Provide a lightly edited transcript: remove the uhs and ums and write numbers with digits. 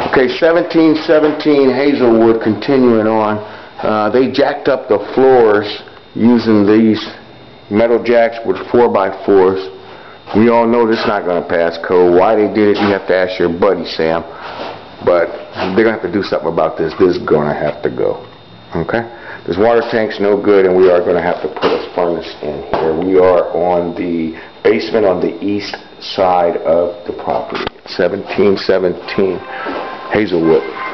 Okay, 1717 Hazelwood, continuing on. They jacked up the floors using these metal jacks with 4x4s. We all know this is not going to pass code. Why they did it, you have to ask your buddy Sam. But they're going to have to do something about this. This is going to have to go. Okay? This water tank's no good, and we are going to have to put a furnace in here. We are on the basement on the east side of the property. 1717 Hazelwood.